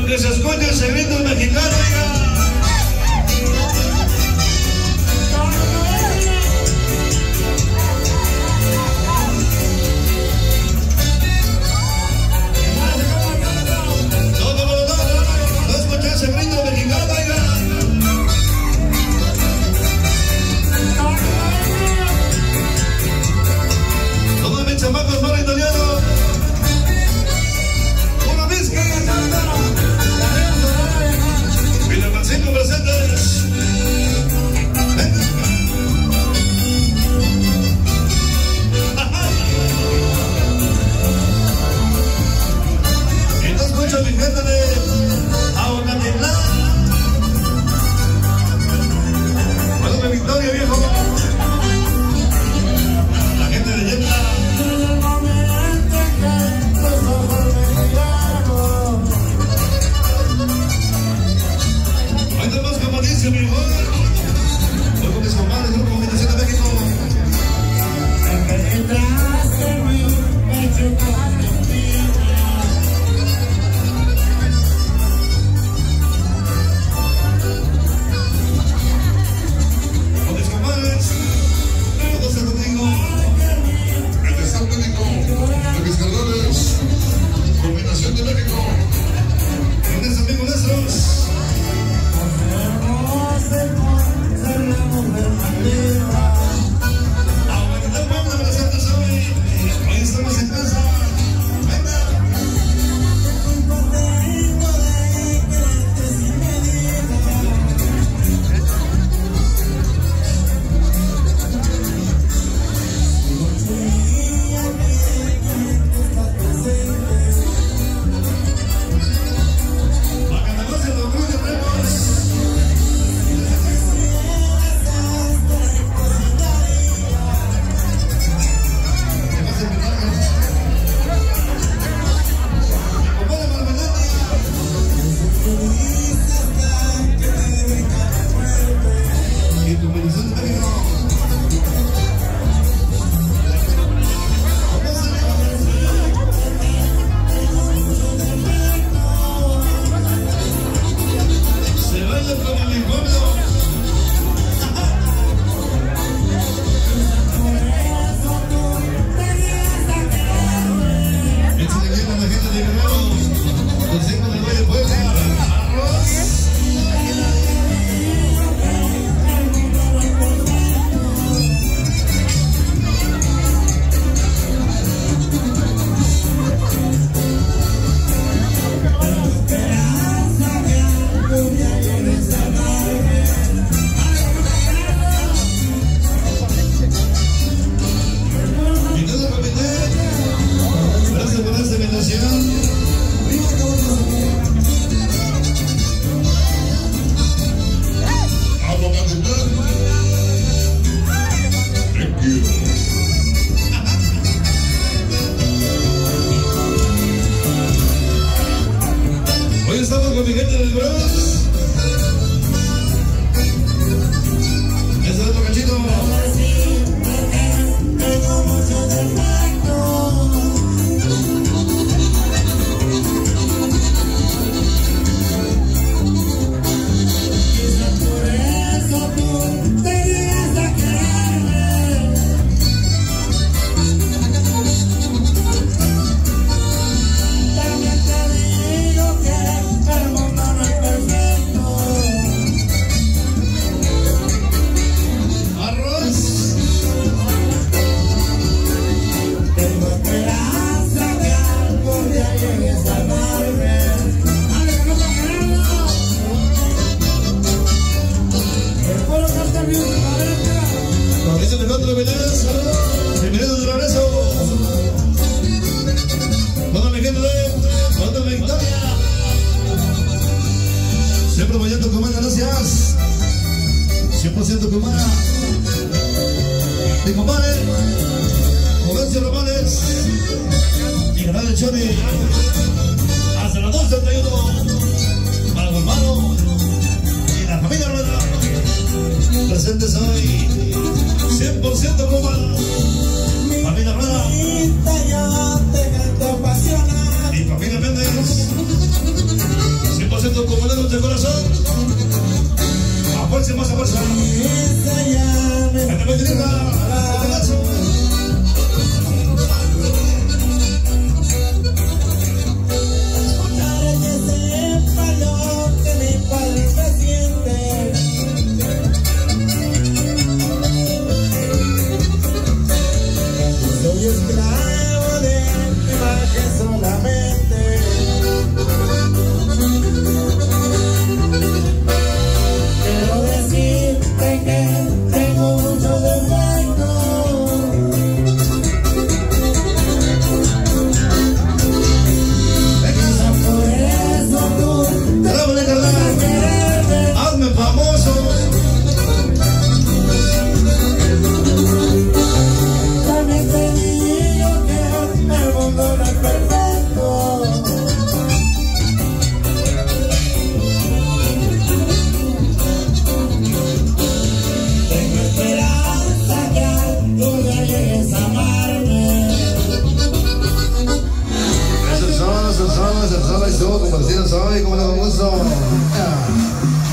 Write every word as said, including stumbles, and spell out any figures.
que se escuche ese grito mexicano, oiga. Bienvenido de regreso. Toda mi gente de Fondo Victoria. Siempre apoyando Comana, gracias. cien por ciento Comana. Mi compadre, Comercio Romales y Canal del Choni. Hasta las dos treinta y uno. Para mi hermano y la familia Rueda. Presentes hoy. cien por ciento Comana. Familia Rueda. Y familia Méndez. Fernando, comandante de corazón. A fuerza, más a fuerza. En la medida, soy, como lo gusto.